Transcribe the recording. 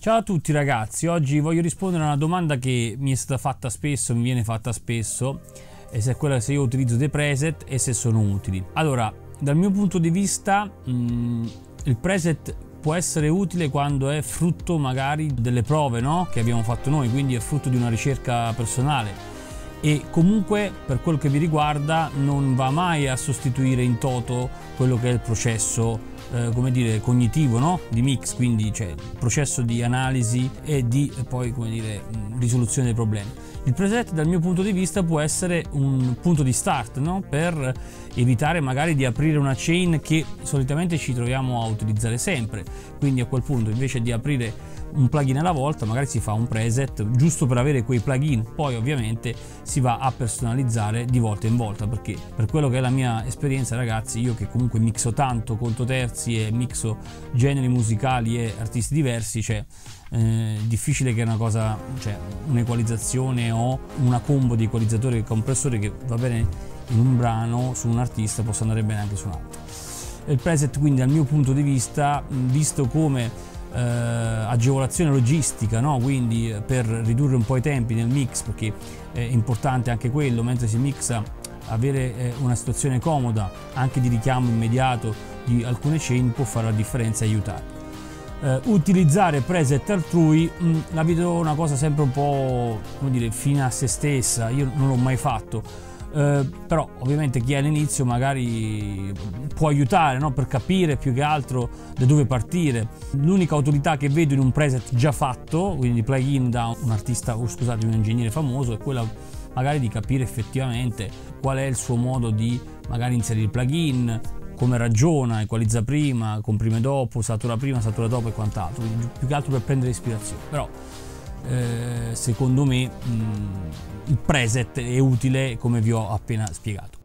Ciao a tutti ragazzi, oggi voglio rispondere a una domanda che mi è stata fatta spesso, mi viene fatta spesso, e se è quella se io utilizzo dei preset e se sono utili. Allora, dal mio punto di vista, il preset può essere utile quando è frutto magari delle prove, no? Che abbiamo fatto noi, quindi è frutto di una ricerca personale. E comunque per quello che mi riguarda non va mai a sostituire in toto quello che è il processo come dire cognitivo, no? Di mix, quindi cioè il processo di analisi e di poi come dire risoluzione dei problemi. Il preset dal mio punto di vista può essere un punto di start, no? Per evitare magari di aprire una chain che solitamente ci troviamo a utilizzare sempre, quindi a quel punto invece di aprire un plugin alla volta magari si fa un preset giusto per avere quei plugin, poi ovviamente si va a personalizzare di volta in volta, perché per quello che è la mia esperienza ragazzi, io che comunque mixo tanto conto terzi e mixo generi musicali e artisti diversi, cioè difficile che una cosa, cioè un'equalizzazione o una combo di equalizzatori e compressori che va bene in un brano su un artista possa andare bene anche su un altro. Il preset quindi dal mio punto di vista, visto come agevolazione logistica, no? Quindi per ridurre un po' i tempi nel mix, perché è importante anche quello mentre si mixa, avere una situazione comoda anche di richiamo immediato di alcune chain può fare la differenza e aiutare. Utilizzare preset altrui la vedo una cosa sempre un po' come dire fine a se stessa, io non l'ho mai fatto. Però ovviamente chi è all'inizio magari può aiutare, no? Per capire più che altro da dove partire. L'unica utilità che vedo in un preset già fatto, quindi plugin da un artista o scusate un ingegnere famoso, è quella magari di capire effettivamente qual è il suo modo di magari inserire il plugin, come ragiona, equalizza prima, comprime dopo, satura prima, satura dopo e quant'altro, quindi più che altro per prendere ispirazione. Però secondo me il preset è utile come vi ho appena spiegato.